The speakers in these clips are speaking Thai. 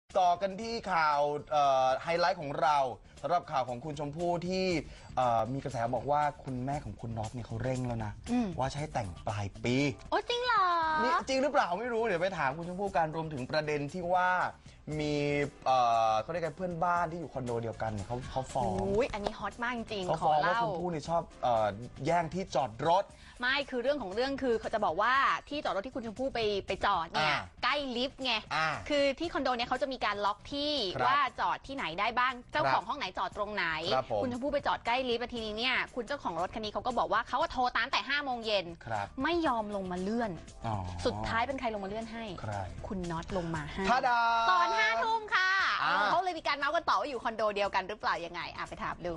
ต่อกันที่ข่าวไฮไลท์ของเราสำหรับข่าวของคุณชมพู่ที่มีกระแสบอกว่าคุณแม่ของคุณน็อตเนี่ยเขาเร่งแล้วนะว่าใช้แต่งปลายปีโอ้จริงเหรอนี่จริงหรือเปล่าไม่รู้เดี๋ยวไปถามคุณชมพู่การรวมถึงประเด็นที่ว่ามีเขาเรียกกันเพื่อนบ้านที่อยู่คอนโดเดียวกันเขาฟ้องอันนี้ฮอตมากจริงเขาฟ้องว่าคุณชมพู่เนี่ยชอบแย่งที่จอดรถไม่คือเรื่องของเรื่องคือเขาจะบอกว่าที่จอดรถที่คุณชมพู่ไปจอดเนี่ยใกล้ลิฟต์ไงคือที่คอนโดเนี่ยเขาจะมีการล็อกที่ว่าจอดที่ไหนได้บ้างเจ้าของห้องไหนจอดตรงไหนคุณชมพู่ไปจอดใกล้ลิฟต์ทีนี้เนี่ยคุณเจ้าของรถคันนี้เขาก็บอกว่าเขาโทรตามแต่5 โมงเย็นไม่ยอมลงมาเลื่อนสุดท้ายเป็นใครลงมาเลื่อนให้คุณน็อตลงมาให้ตอน5 ทุ่มค่ะเขาเลยมีการเมาส์กันต่อว่าอยู่คอนโดเดียวกันหรือเปล่ายังไงไปถามดู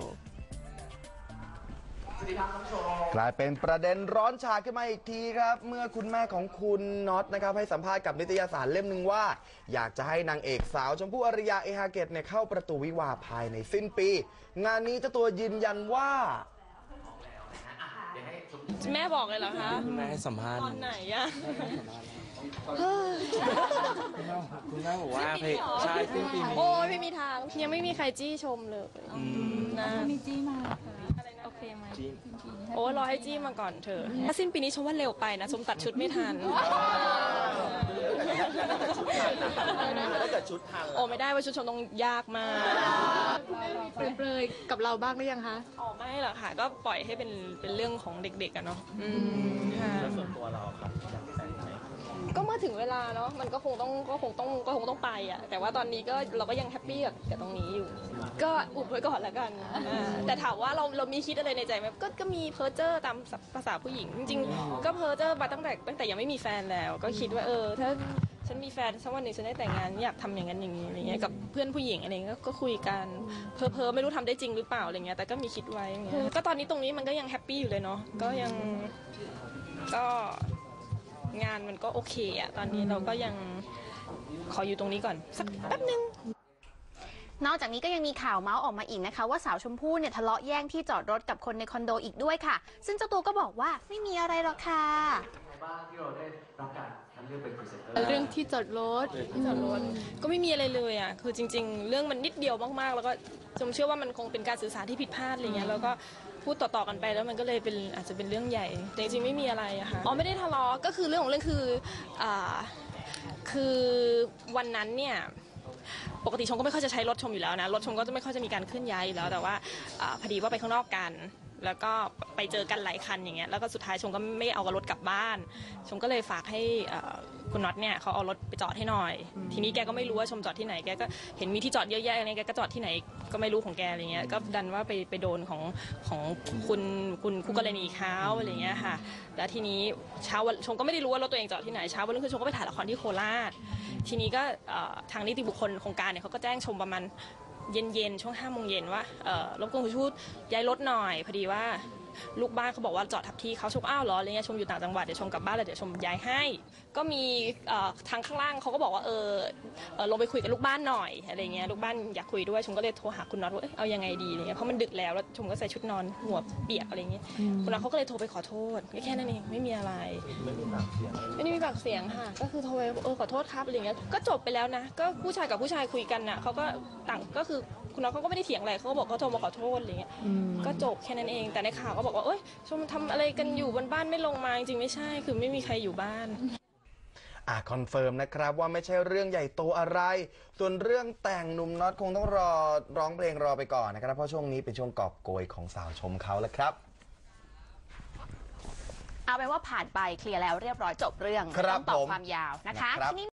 กลายเป็นประเด็นร้อนฉาขึ้นมาอีกทีครับเมื่อคุณแม่ของคุณน็อตนะครับให้สัมภาษณ์กับนิตยสารเล่มหนึ่งว่าอยากจะให้นางเอกสาวชมพู่อารยาเอฮาเกตเนี่ยเข้าประตูวิวาห์ภายในสิ้นปีงานนี้เจ้าตัวยืนยันว่าแม่บอกเลยเหรอคะคุณแม่ให้สัมภาษณ์ตอนไหนอะคุณแม่บอกว่าใช่สิ้นปีโอ้ยไม่มีทางยังไม่มีใครจี้ชมเลยนะมีจี้มาโอเคไหมโอ้รอให้จี้มาก่อนเถอะถ้าสิ้นปีนี้ชมว่าเร็วไปนะชมตัดชุดไม่ทันถ้าเกิดชุดทันโอ้ไม่ได้ว่าชุดชมต้องยากมากเปรยๆกับเราบ้างหรือยังคะอ๋อไม่หรอกค่ะก็ปล่อยให้เป็นเรื่องของเด็กๆกันเนาะแล้วส่วนตัวเราครับก็เมื่อถึงเวลาเนาะมันก็คงต้องไปอ่ะแต่ว่าตอนนี้ก็เราก็ยังแฮปปี้กับตรงนี้อยู่ก็อุบไว้ก่อนละกันแต่ถามว่าเรามีคิดอะไรในใจไหมก็มีเพ้อเจ้อตามภาษาผู้หญิงจริงๆก็เพ้อเจ้อมาตั้งแต่ยังไม่มีแฟนแล้วก็คิดว่าถ้าฉันมีแฟนสักวันหนึ่งฉันได้แต่งงานอยากทำอย่างนั้นอย่างนี้อะไรเงี้ยกับเพื่อนผู้หญิงอะไรเงี้ยก็คุยกันเพ้อไม่รู้ทำได้จริงหรือเปล่าอะไรเงี้ยแต่ก็มีคิดไว้เงี้ยก็ตอนนี้ตรงนี้มันก็ยังแฮปปี้อยู่เลยเนาะก็ยังก็งานมันก็โอเคอะตอนนี้เราก็ยังขออยู่ตรงนี้ก่อนสักแป๊บนึงนอกจากนี้ก็ยังมีข่าวเมาส์ออกมาอีกนะคะว่าสาวชมพู่เนี่ยทะเลาะแย่งที่จอดรถกับคนในคอนโดอีกด้วยค่ะซึ่งเจ้าตัวก็บอกว่าไม่มีอะไรหรอกค่ะบ้างที่เราได้รับการคัดเลือกเป็นพรีเซนเตอร์เรื่องที่จอดรถก็ไม่มีอะไรเลยอ่ะคือจริงๆเรื่องมันนิดเดียวมากๆแล้วก็ชมเชื่อว่ามันคงเป็นการสื่อสารที่ผิดพลาดอะไรเงี้ยแล้วก็พูดต่อๆกันไปแล้วมันก็เลยเป็นอาจจะเป็นเรื่องใหญ่แต่จริงๆไม่มีอะไรอะค่ะอ๋อไม่ได้ทะเลาะก็คือเรื่องของเรื่องคือวันนั้นเนี่ยปกติชมก็ไม่ค่อยจะใช้รถชมอยู่แล้วนะรถชมก็จะไม่ค่อยจะมีการเคลื่อนย้ายอยู่แล้วแต่ว่าพอดีว่าไปข้างนอกกันแล้วก็ไปเจอกันหลายคันอย่างเงี้ยแล้วก็สุดท้ายชมก็ไม่เอารถกลับบ้านชมก็เลยฝากให้คุณน็อตเนี่ยเขาเอารถไปจอดให้หน่อยทีนี้แกก็ไม่รู้ว่าชมจอดที่ไหนแกก็เห็นมีที่จอดเยอะแยะอะไรแกก็จอดที่ไหนก็ไม่รู้ของแกอะไรเงี้ยก็ดันว่าไปโดนของคุณคู่กรณีเขาอะไรเงี้ยค่ะแล้วทีนี้เช้าวันชมก็ไม่ได้รู้ว่ารถตัวเองจอดที่ไหนเช้าวันรุ่งขึ้นชมก็ไปถ่ายละครที่โคราชทีนี้ก็ทางนิติบุคคลโครงการเนี่ยเขาก็แจ้งชมประมาณเย็นช่วง5 โมงเย็นว่ารบกวนคุณชูย้ายรถหน่อยพอดีว่าลูกบ้านเขาบอกว่าจอดทับที่เขาชมอ้าวเหรออะไรเงี้ยชมอยู่ต่างจังหวัดเดี๋ยวชมกลับบ้านแล้วเดี๋ยวชมย้ายให้ก็มีทางข้างล่างเขาก็บอกว่าลงไปคุยกับลูกบ้านหน่อยอะไรเงี้ยลูกบ้านอยากคุยด้วยชมก็เลยโทรหาคุณน็อตว่าเอายังไงดีอะไรเงี้ยเพราะมันดึกแล้วชมก็ใส่ชุดนอนหัวเปียกอะไรเงี้ยคุณน็อตเขาก็เลยโทรไปขอโทษแค่นั้นเองไม่มีอะไรไม่ได้มีปากเสียงค่ะก็คือโทรไปขอโทษครับอะไรเงี้ยก็จบไปแล้วนะก็ผู้ชายกับผู้ชายคุยกันน่ะเขาก็ต่างก็คือคุณน็อตเขาก็ไม่ได้เถียงอะไรเขาก็บอกเขาโทรมาขอโทษอะไรเงี้ยก็จบแค่นั้นเองแต่ในข่าวก็บอกว่าชมทำอะไรกันอยู่บนบ้านไม่ลงมาจริงไม่ใช่คือไม่มีใครอยู่บ้านคอนเฟิร์มนะครับว่าไม่ใช่เรื่องใหญ่โตอะไรส่วนเรื่องแต่งหนุ่มน็อตคงต้องรอร้องเพลงรอไปก่อนนะครับเพราะช่วงนี้เป็นช่วงกอบโกยของสาวชมเขาแล้วครับเอาเป็นว่าผ่านไปเคลียร์แล้วเรียบร้อยจบเรื่องต้องตอบความยาวนะคะ